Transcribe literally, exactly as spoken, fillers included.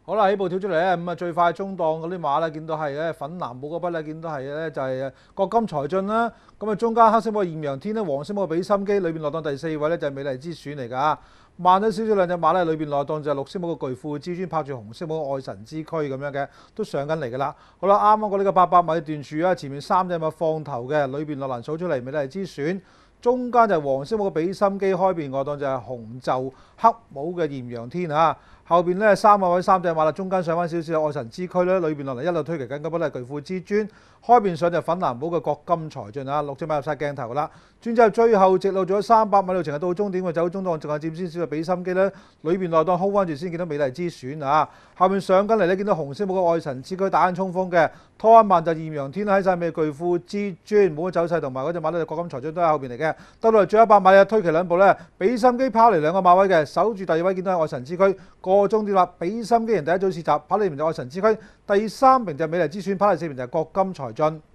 好啦，起步跳出嚟咧，咁啊最快中檔嗰啲馬咧，見到係咧粉藍帽嗰筆咧，見到係咧就係國金財進啦。咁啊中間黑色帽嘅豔陽天咧，黃色帽嘅比心機，裏邊落檔第四位咧就係美麗之選嚟㗎。慢咗少少兩隻馬咧，裏邊落檔就係綠色帽嘅巨富之尊，拍住紅色帽嘅愛神之軀咁樣嘅，都上緊嚟㗎啦。好啦，啱啱過呢個八百米段處啊，前面三隻馬放頭嘅，裏邊落欄數出嚟美麗之選。中間就係黃色帽嘅比心機，開邊外檔就係紅袖黑帽嘅豔陽天啊。後邊咧三個位三隻馬啦，中間上翻少少愛神之軀咧，裏邊落嚟一路推騎緊嗰筆咧巨富之尊，開邊上就粉藍帽嘅國金財進啊，六隻馬入晒鏡頭啦。轉之後最後直路咗三百米路程係到終點，佢走中檔仲係佔先少嘅比心機咧，裏邊內檔 hold 翻住先見到美麗之選啊。後邊上緊嚟咧見到紅色帽嘅愛神之軀打緊衝鋒嘅，拖一慢就豔陽天喺晒尾巨富之尊，冇乜走勢同埋嗰隻馬咧國金財進都喺後邊嚟嘅。到到嚟最後一百米啊，推騎兩步咧，比心機拋嚟兩個馬位嘅，守住第二位見到係愛神之軀。個終點啦，比心機人第一組試閘，跑第二名就愛神之軀，第三名就美麗之選，跑第四名就國金財進。